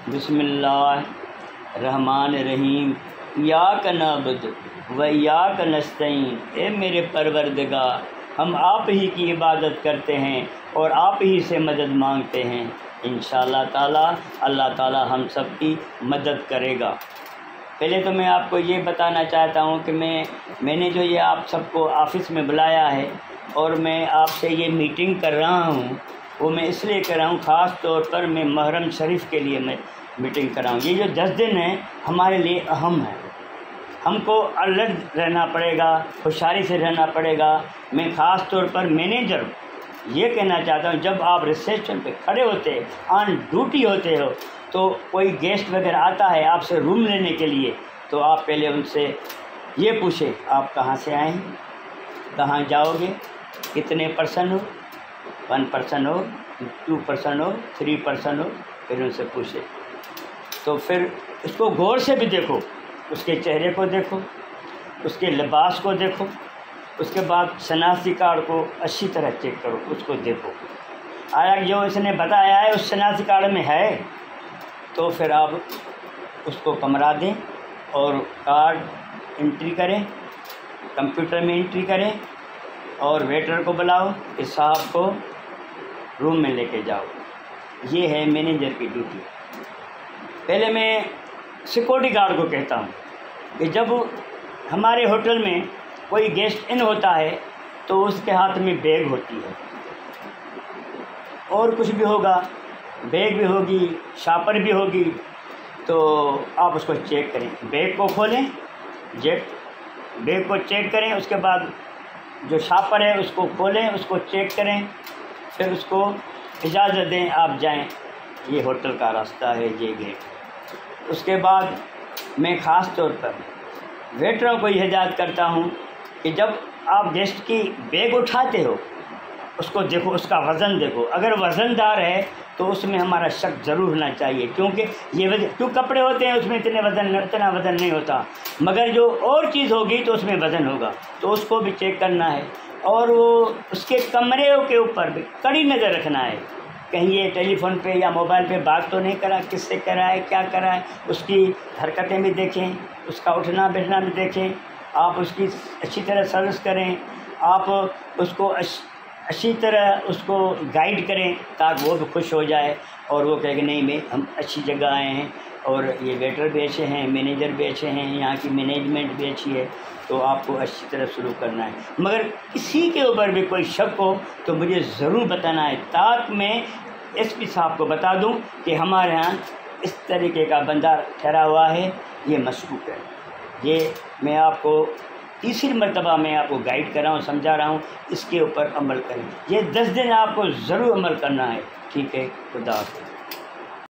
बिस्मिल्लाहिर्रहमानिर्रहीम। इय्याक नअबुदु व इय्याक नस्तईन। ए मेरे परवरदिगार, हम आप ही की इबादत करते हैं और आप ही से मदद मांगते हैं। इंशाअल्लाह ताला अल्लाह ताला हम सब की मदद करेगा। पहले तो मैं आपको ये बताना चाहता हूँ कि मैंने जो ये आप सबको ऑफ़िस में बुलाया है और मैं आपसे ये मीटिंग कर रहा हूँ, वो मैं इसलिए कर रहा हूँ, ख़ास तौर पर मैं मुहर्रम शरीफ के लिए मैं मीटिंग कर रहा हूँ। ये जो 10 दिन हैं हमारे लिए अहम है, हमको अलर्ट रहना पड़ेगा, होशियारी से रहना पड़ेगा। मैं ख़ास तौर पर मैनेजर ये कहना चाहता हूँ, जब आप रिसेप्शन पे खड़े होते ऑन ड्यूटी होते हो तो कोई गेस्ट वगैरह आता है आपसे रूम लेने के लिए, तो आप पहले उनसे ये पूछे आप कहाँ से आए हैं, कहाँ जाओगे, कितने पर्सन हो, 1 पर्सन हो, 2 पर्सन हो, 3 पर्सन हो, फिर उनसे पूछे। तो फिर उसको गौर से भी देखो, उसके चेहरे को देखो, उसके लिबास को देखो, उसके बाद शनाख्ती कार्ड को अच्छी तरह चेक करो, उसको देखो आया जो इसने बताया है उस शनाख्ती कार्ड में है, तो फिर आप उसको कमरा दें और कार्ड एंट्री करें, कंप्यूटर में एंट्री करें और वेटर को बुलाओ, इस साहब को रूम में लेके जाओ। ये है मैनेजर की ड्यूटी। पहले मैं सिक्योरिटी गार्ड को कहता हूँ कि जब हमारे होटल में कोई गेस्ट इन होता है तो उसके हाथ में बैग होती है और कुछ भी होगा, बैग भी होगी, शापर भी होगी, तो आप उसको चेक करें, बैग को खोलें, बैग को चेक करें, उसके बाद जो शापर है उसको खोलें, उसको चेक करें, फिर उसको इजाज़त दें आप जाएं, ये होटल का रास्ता है, ये गेट। उसके बाद मैं ख़ास तौर पर वेटरों को यह हिदायत करता हूँ कि जब आप गेस्ट की बैग उठाते हो उसको देखो, उसका वज़न देखो, अगर वज़नदार है तो उसमें हमारा शक ज़रूर होना चाहिए, क्योंकि ये क्यों कपड़े होते हैं उसमें इतना वज़न नहीं होता, मगर जो और चीज़ होगी तो उसमें वज़न होगा, तो उसको भी चेक करना है। और वो उसके कमरे के ऊपर भी कड़ी नज़र रखना है, कहीं ये टेलीफोन पे या मोबाइल पे बात तो नहीं करा, किससे करा है, क्या करा है, उसकी हरकतें भी देखें, उसका उठना बैठना भी देखें, आप उसकी अच्छी तरह सर्विस करें, आप उसको अच्छी तरह उसको गाइड करें ताकि वो भी खुश हो जाए और वो कहे कि नहीं हम अच्छी जगह आए हैं और ये वेटर भी अच्छे हैं, मैनेजर भी अच्छे हैं, यहाँ की मैनेजमेंट भी अच्छी है, तो आपको अच्छी तरह शुरू करना है। मगर किसी के ऊपर भी कोई शक हो तो मुझे ज़रूर बताना है ताकि मैं एसपी साहब को बता दूं कि हमारे यहाँ इस तरीके का बंदा ठहरा हुआ है, ये मशकूक है। ये मैं आपको तीसरी मरतबा मैं आपको गाइड कर रहा हूँ, समझा रहा हूँ, इसके ऊपर अमल करें। ये 10 दिन आपको ज़रूर अमल करना है। ठीक है, खुदा हाफ़िज़।